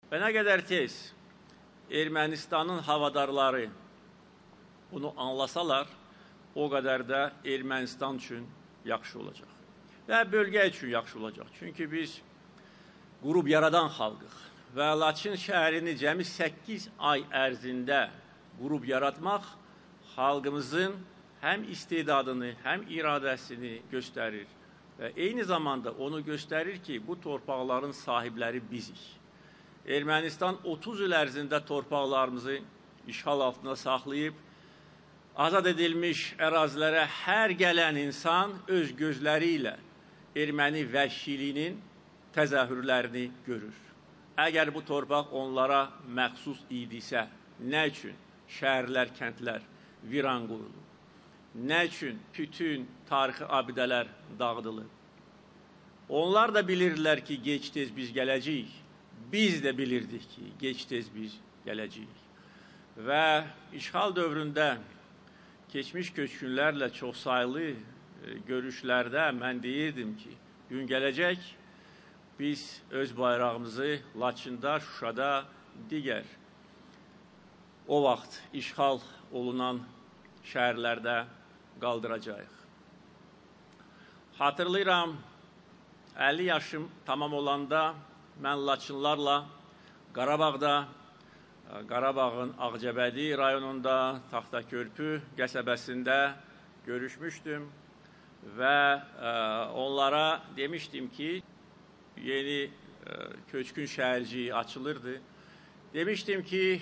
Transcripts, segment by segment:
Və nə qədər tez Ermənistanın havadarları bunu anlasalar, o qədər də Ermənistan üçün yaxşı olacaq. Və bölgə üçün yaxşı olacaq. Çünki biz qurub yaradan xalqıq və Laçın şəhərini cəmi 8 ay ərzində qurub yaratmaq xalqımızın həm istedadını, həm iradəsini göstərir və eyni zamanda onu göstərir ki, bu torpaqların sahibləri bizik. Ermənistan 30 il ərzində torpaqlarımızı işğal altında saxlayıb, azad edilmiş ərazilərə hər gələn insan öz gözləri ilə erməni vəhşiliyinin təzahürlərini görür. Əgər bu torpaq onlara məxsus idisə, nə üçün şəhərlər, kəndlər viran qoyulur? Nə üçün bütün tarixi abidələr dağıdılır? Onlar da bilirdilər ki, gec-tez biz gələcəyik. Biz də bilirdik ki, gec-tez biz gələcəyik. Və işğal dövründə keçmiş köçkünlərlə çoxsaylı görüşlərdə mən deyirdim ki, gün gələcək, biz öz bayrağımızı Laçında, Şuşada, digər o vaxt işğal olunan şəhərlərdə qaldıracağıq. Hatırlayıram, 50 yaşım tamam olanda mən Laçınlarla Qarabağda, Qarabağın Ağcabədi rayonunda, Taxtakörpü qəsəbəsində görüşmüşdüm və onlara demişdim ki, yeni köçkün şəhərciyi açılırdı. Demişdim ki,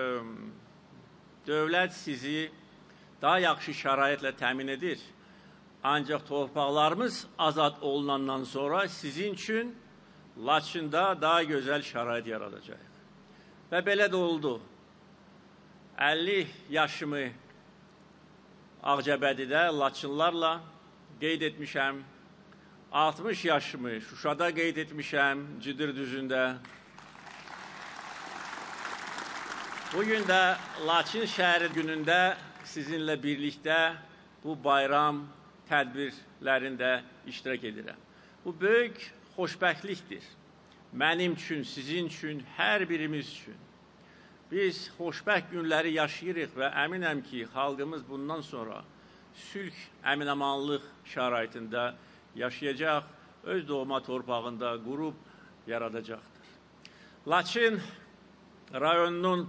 dövlət sizi daha yaxşı şəraitlə təmin edir. Ancaq torpaqlarımız azad olunandan sonra sizin üçün Laçında daha gözəl şərait yaradacaq. Və belə də oldu. 50 yaşımı Ağcabədidə Laçınlarla qeyd etmişəm. 60 yaşımı Şuşada qeyd etmişəm, Cidir düzündə. Bugün də Laçın şəhəri günündə sizinlə birlikdə bu bayram tədbirlərində iştirak edirəm. Bu böyük xoşbəxtlikdir. Mənim üçün, sizin üçün, hər birimiz üçün. Biz xoşbəxt günləri yaşayırıq və əminəm ki, xalqımız bundan sonra sülh, əmin-amanlıq şəraitində yaşayacaq, öz doğma torpağında qurub yaradacaqdır. Laçın rayonunun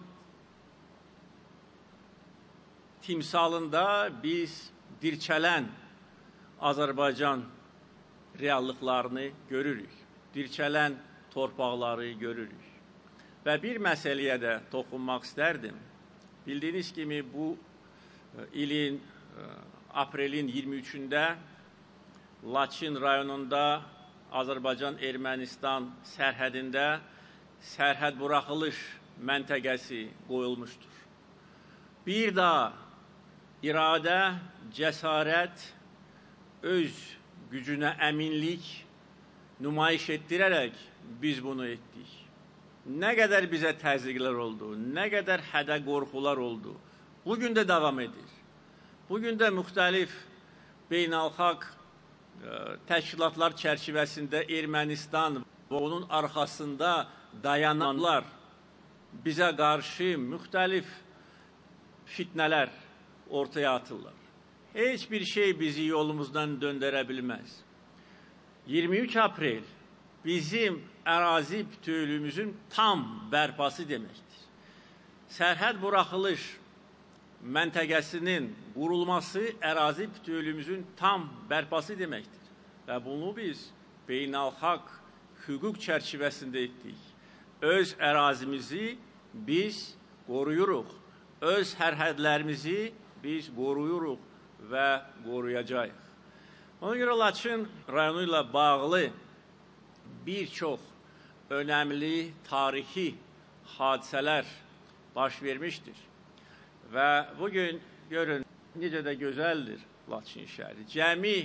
timsalında biz dirçələn Azərbaycan reallıqlarını görürük, dirçələn torpaqları görürük. Və bir məsələyə də toxunmaq istərdim. Bildiyiniz kimi bu ilin aprelin 23-də Laçın rayonunda Azərbaycan-Ermənistan sərhədində sərhəd buraxılış məntəqəsi qoyulmuşdur. Bir daha iradə, cəsarət, öz gücünə əminlik nümayiş etdirərək biz bunu etdik. Nə qədər bizə təzyiqlər oldu, nə qədər hədə qorxular oldu, bugün də davam edir. Bugün də müxtəlif beynəlxalq təşkilatlar çərçivəsində Ermənistan və onun arxasında dayananlar bizə qarşı müxtəlif fitnələr ortaya atırlar. Heç bir şey bizi yolumuzdan döndərə bilməz. 23 aprel bizim ərazi bütövlüyümüzün tam bərpası deməkdir. Sərhəd buraxılış məntəqəsinin qurulması ərazi bütövlüyümüzün tam bərpası deməkdir. Və bunu biz beynəlxalq hüquq çərçivəsində etdik. Öz ərazimizi biz qoruyuruq. Öz sərhədlərimizi biz qoruyuruq və qoruyacağıq. Ona görə Laçın rayonu ilə bağlı bir çox önəmli tarixi hadisələr baş vermişdir. Və bugün görün necə də gözəldir Laçın şəhəri. Cəmi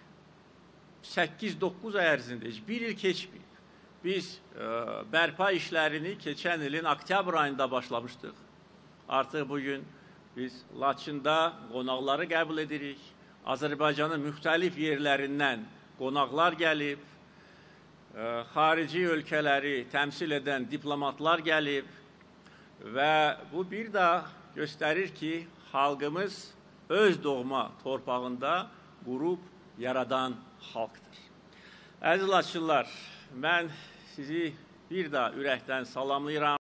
8-9 ay ərzində, bir il keçməyib. Biz bərpa işlərini keçən ilin oktyabr ayında başlamışdıq. Artıq bugün biz Laçında qonaqları qəbul edirik. Azərbaycanın müxtəlif yerlərindən qonaqlar gəlib. xarici ölkələri təmsil edən diplomatlar gəlib və bu bir də göstərir ki, xalqımız öz doğma torpağında qurub yaradan xalqdır. Əziz Laçınlar, mən sizi bir də ürəkdən salamlayıram.